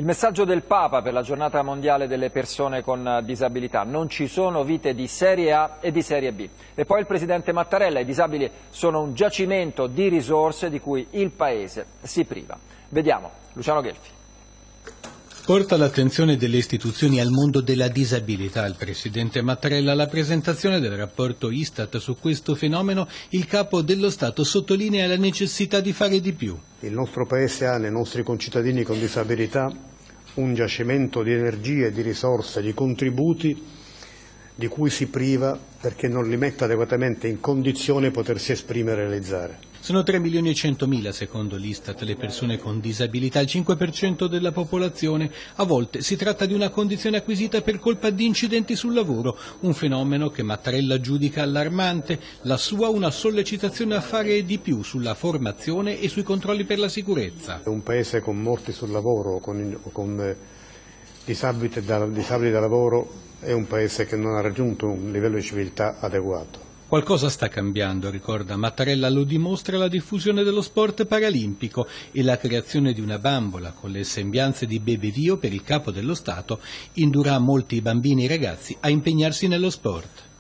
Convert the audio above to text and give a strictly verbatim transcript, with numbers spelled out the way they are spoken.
Il messaggio del Papa per la giornata mondiale delle persone con disabilità: non ci sono vite di serie A e di serie B. E poi il Presidente Mattarella: i disabili sono un giacimento di risorse di cui il Paese si priva. Vediamo, Luciano Gelfi. Porta l'attenzione delle istituzioni al mondo della disabilità il Presidente Mattarella. Alla presentazione del rapporto Istat su questo fenomeno, il Capo dello Stato sottolinea la necessità di fare di più. Il nostro Paese ha nei nostri concittadini con disabilità un giacimento di energie, di risorse, di contributi di cui si priva perché non li mette adeguatamente in condizione di potersi esprimere e realizzare. Sono tre milioni e centomila secondo l'Istat le persone con disabilità, il cinque per cento della popolazione. A volte si tratta di una condizione acquisita per colpa di incidenti sul lavoro, un fenomeno che Mattarella giudica allarmante. La sua una sollecitazione a fare di più sulla formazione e sui controlli per la sicurezza. Un paese con morti sul lavoro, con, con disabili, da, disabili da lavoro, è un paese che non ha raggiunto un livello di civiltà adeguato. Qualcosa sta cambiando, ricorda Mattarella, lo dimostra la diffusione dello sport paralimpico e la creazione di una bambola con le sembianze di Bebevio per il Capo dello Stato indurrà molti bambini e ragazzi a impegnarsi nello sport.